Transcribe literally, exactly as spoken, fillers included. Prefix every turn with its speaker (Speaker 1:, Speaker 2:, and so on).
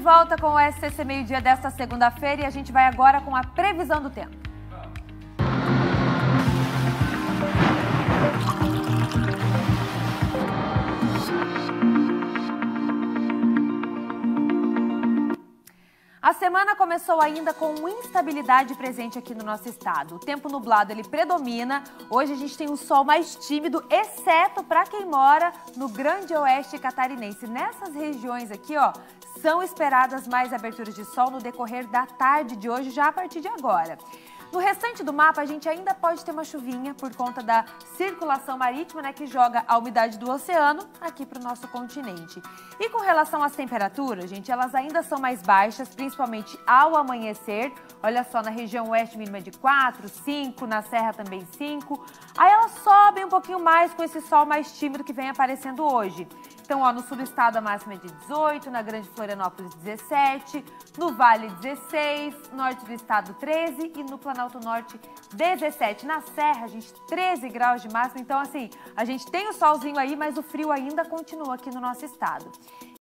Speaker 1: volta com o S C C Meio Dia desta segunda-feira e a gente vai agora com a previsão do tempo. A semana começou ainda com instabilidade presente aqui no nosso estado. O tempo nublado ele predomina. Hoje a gente tem um sol mais tímido, exceto para quem mora no Grande Oeste Catarinense. Nessas regiões aqui, ó, são esperadas mais aberturas de sol no decorrer da tarde de hoje, já a partir de agora. No restante do mapa, a gente ainda pode ter uma chuvinha por conta da circulação marítima, né, que joga a umidade do oceano aqui para o nosso continente. E com relação às temperaturas, gente, elas ainda são mais baixas, principalmente ao amanhecer. Olha só, na região oeste mínima de quatro, cinco, na serra também cinco. Aí elas sobem um pouquinho mais com esse sol mais tímido que vem aparecendo hoje. Então, ó, no sul do estado a máxima é de dezoito, na Grande Florianópolis dezessete, no Vale dezesseis, norte do estado treze e no Planalto Norte dezessete. Na Serra, a gente, treze graus de máxima. Então, assim, a gente tem o solzinho aí, mas o frio ainda continua aqui no nosso estado.